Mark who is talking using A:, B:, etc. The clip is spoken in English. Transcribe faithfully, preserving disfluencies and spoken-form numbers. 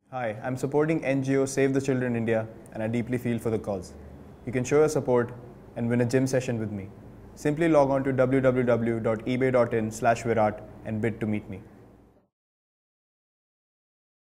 A: Hi, I'm supporting N G O Save the Children India and I deeply feel for the cause. You can show your support and win a gym session with me. Simply log on to w w w dot ebay dot in slash virat and bid to meet me.